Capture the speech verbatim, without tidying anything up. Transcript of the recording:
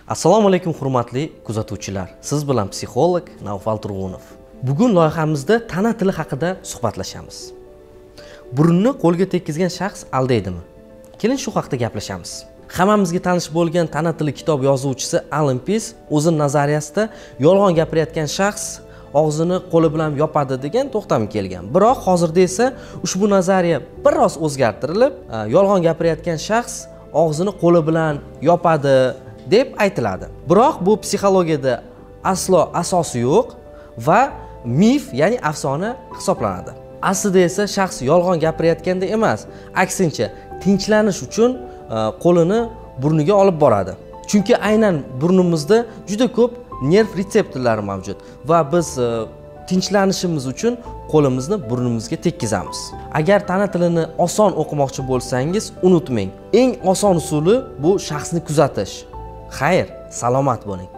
Assalomu alaykum hurmatli kuzatuvchilar. Siz bilan psixolog Navfal Turg'unov. Bugun loyihamizda tana tili haqida suhbatlashamiz. Burunni qo'lga tekkizgan shaxs aldaydimi? Keling shu haqida gaplashamiz. Hammamizga tanish bo'lgan tana tili kitob yozuvchisi Alan Pease o'z nazariyasida yolg'on gapirayotgan shaxs og'zini qo'li bilan yopadi degan to'xtamga kelgan. Biroq hozirda esa ushbu nazariya biroz o'zgartirilib, yolg'on gapirayotgan shaxs og'zini qo'li bilan yopadi deb aytiladi. Biroq bu psixologiyada aslo asosi yo'q va mif, ya'ni afsona hisoblanadi. Aslida esa shaxs yolg'on gapirayotganda emas, aksincha tinchlanish uchun qo'lini burniga olib boradi. Chunki aynan burnimizda juda ko'p nerv retseptorlari mavjud va biz tinchlanishimiz uchun qo'limizni burnimizga tekkizamiz. Agar tana tilini oson o'qimoqchi bo'lsangiz, unutmang, eng oson usuli bu shaxsni kuzatish. Xayr, salomat bo'ling.